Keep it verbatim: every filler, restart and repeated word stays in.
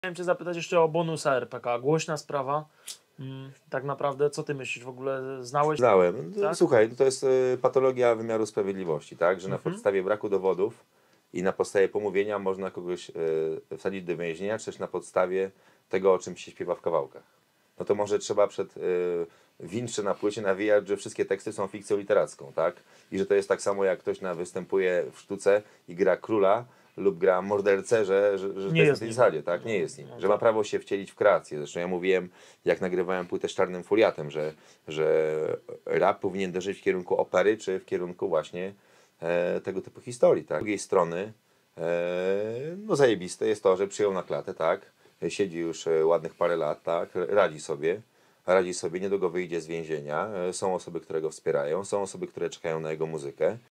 Chciałem cię zapytać jeszcze o bonusa R P K. Głośna sprawa. Mm, tak naprawdę, co ty myślisz? W ogóle znałeś? Znałem. Tak? Słuchaj, to jest y, patologia wymiaru sprawiedliwości, tak? Że na Mhm. podstawie braku dowodów i na podstawie pomówienia można kogoś y, wsadzić do więzienia, czy też na podstawie tego, o czym się śpiewa w kawałkach. No to może trzeba przed y, wincze na płycie nawijać, że wszystkie teksty są fikcją literacką, tak? I że to jest tak samo, jak ktoś na występuje w sztuce i gra króla lub gra mordercę, że, że, że to Nie jest na jest tej nim. zasadzie, tak? Nie jest nim. No Że ma tak. prawo się wcielić w kreację. Zresztą ja mówiłem, jak nagrywałem płytę z Czarnym Furiatem, że, że rap powinien dążyć w kierunku opery, czy w kierunku właśnie e, tego typu historii, tak? Z drugiej strony, e, no zajebiste jest to, że przyjął na klatę, tak? Siedzi już e, ładnych parę lat, tak? Radzi sobie. Radzi sobie, niedługo wyjdzie z więzienia. E, Są osoby, które go wspierają, są osoby, które czekają na jego muzykę.